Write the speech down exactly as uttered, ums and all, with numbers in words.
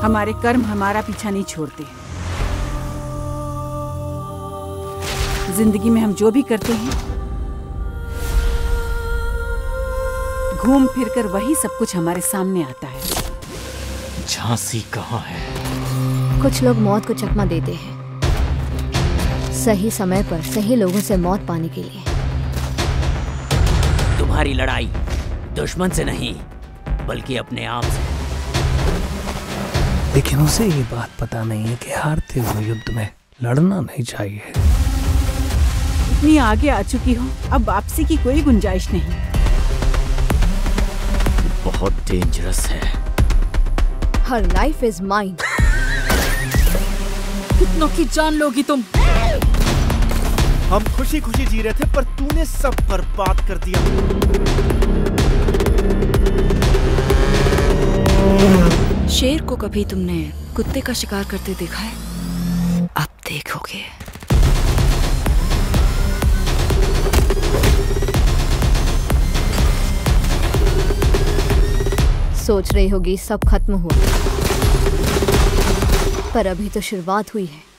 हमारे कर्म हमारा पीछा नहीं छोड़ते। जिंदगी में हम जो भी करते हैं, घूम फिर कर वही सब कुछ हमारे सामने आता है। झांसी कहाँ है? कुछ लोग मौत को चकमा देते हैं सही समय पर सही लोगों से मौत पाने के लिए। तुम्हारी लड़ाई दुश्मन से नहीं बल्कि अपने आप से। लेकिन उसे ये बात पता नहीं है कि हारते हुए युद्ध में लड़ना नहीं चाहिए। इतनी आगे आ चुकी हो, अब वापसी की कोई गुंजाइश नहीं। बहुत डेंजरस है। हर लाइफ इज माइन। कितनों की जान लोगी तुम? हम खुशी खुशी जी रहे थे पर तूने सब बर्बाद कर दिया। शेर को कभी तुमने कुत्ते का शिकार करते देखा है? अब देखोगे। सोच रही होगी सब खत्म हुआ, पर अभी तो शुरुआत हुई है।